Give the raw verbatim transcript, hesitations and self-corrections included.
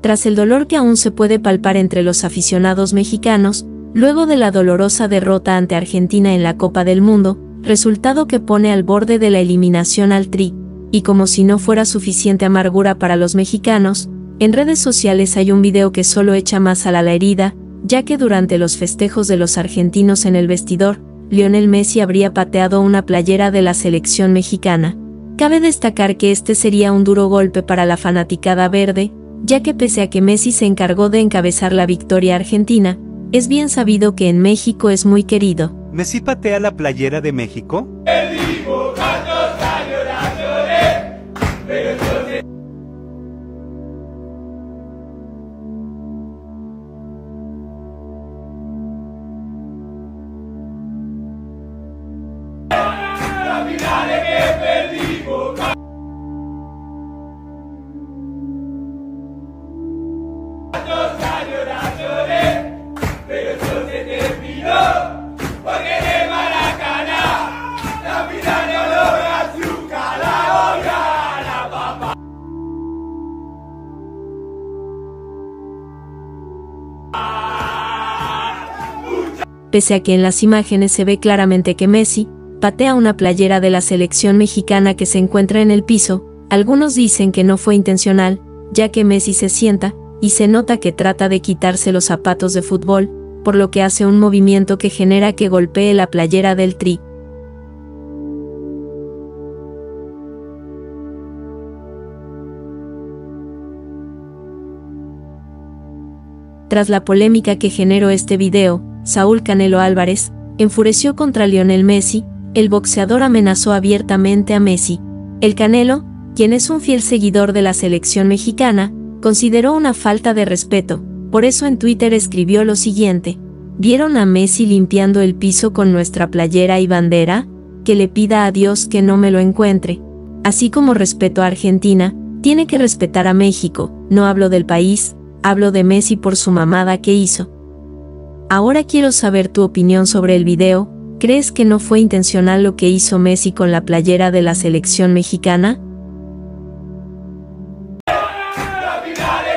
tras el dolor que aún se puede palpar entre los aficionados mexicanos, luego de la dolorosa derrota ante Argentina en la Copa del Mundo, resultado que pone al borde de la eliminación al Tri, y como si no fuera suficiente amargura para los mexicanos, en redes sociales hay un video que solo echa más sal a la herida, ya que durante los festejos de los argentinos en el vestidor, Lionel Messi habría pateado una playera de la selección mexicana. Cabe destacar que este sería un duro golpe para la fanaticada verde, ya que pese a que Messi se encargó de encabezar la victoria argentina, es bien sabido que en México es muy querido. ¿Messi patea la playera de México? Pese a que en las imágenes se ve claramente que Messi patea una playera de la selección mexicana que se encuentra en el piso, algunos dicen que no fue intencional, ya que Messi se sienta, y se nota que trata de quitarse los zapatos de fútbol, por lo que hace un movimiento que genera que golpee la playera del Tri. Tras la polémica que generó este video, Saúl Canelo Álvarez enfureció contra Lionel Messi. El boxeador amenazó abiertamente a Messi. El Canelo, quien es un fiel seguidor de la selección mexicana, consideró una falta de respeto, por eso en Twitter escribió lo siguiente: ¿vieron a Messi limpiando el piso con nuestra playera y bandera? Que le pida a Dios que no me lo encuentre. Así como respeto a Argentina, tiene que respetar a México. No hablo del país, hablo de Messi por su mamada que hizo. Ahora quiero saber tu opinión sobre el video. ¿Crees que no fue intencional lo que hizo Messi con la playera de la selección mexicana? La final